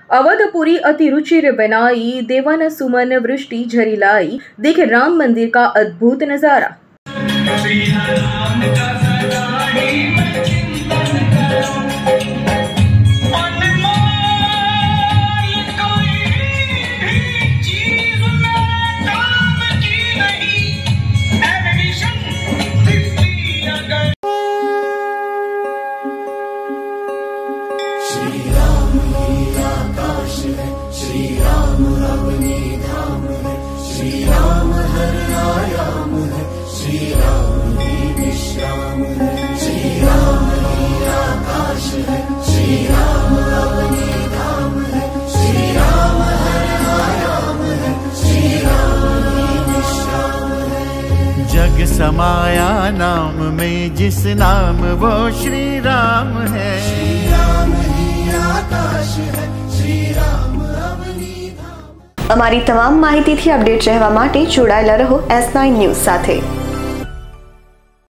अवधपुरी अति रुचिर बनाई, देवाना सुमन वृष्टि झरी लाई, देखे राम मंदिर का अद्भुत नजारा। श्री राम ही आकाश है, श्री राम अवनी धाम है, श्री राम हर आयाम है, श्री राम ही विश्राम है। श्री राम ही आकाश है, श्री राम अवनी धाम है, श्री राम हर आयाम है, श्री राम ही विश्राम है। जग समाया नाम में जिस नाम वो श्री राम है। श्री राम आकाश है, श्री राम अवनी धाम। અમારી તમામ માહિતીથી અપડેટ રહેવા માટે જોડાયેલા રહો S9 ન્યૂઝ સાથે।